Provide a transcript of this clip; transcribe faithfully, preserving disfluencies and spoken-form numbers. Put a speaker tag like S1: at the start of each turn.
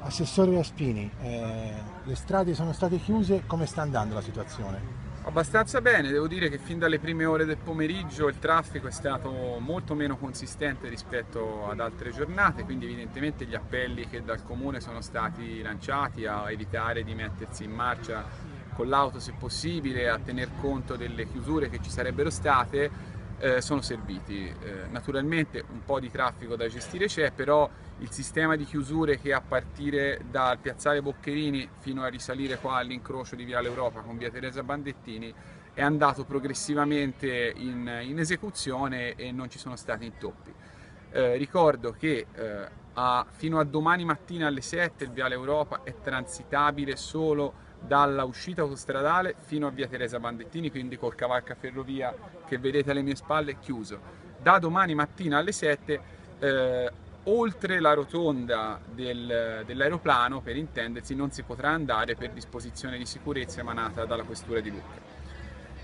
S1: Assessore Raspini, eh, le strade sono state chiuse, come sta andando la situazione?
S2: Abbastanza bene, devo dire che fin dalle prime ore del pomeriggio il traffico è stato molto meno consistente rispetto ad altre giornate, quindi evidentemente gli appelli che dal comune sono stati lanciati a evitare di mettersi in marcia con l'auto se possibile, a tener conto delle chiusure che ci sarebbero state, eh, sono serviti. Eh, naturalmente un po' di traffico da gestire c'è, però il sistema di chiusure che a partire dal piazzale Boccherini fino a risalire qua all'incrocio di Viale Europa con via Teresa Bandettini è andato progressivamente in, in esecuzione e non ci sono stati intoppi. Eh, ricordo che eh, a, fino a domani mattina alle sette il Viale Europa è transitabile solo dalla uscita autostradale fino a via Teresa Bandettini, quindi col cavalcaferrovia che vedete alle mie spalle chiuso. Da domani mattina alle sette eh, oltre la rotonda del, dell'aeroplano, per intendersi, non si potrà andare per disposizione di sicurezza emanata dalla Questura di Lucca.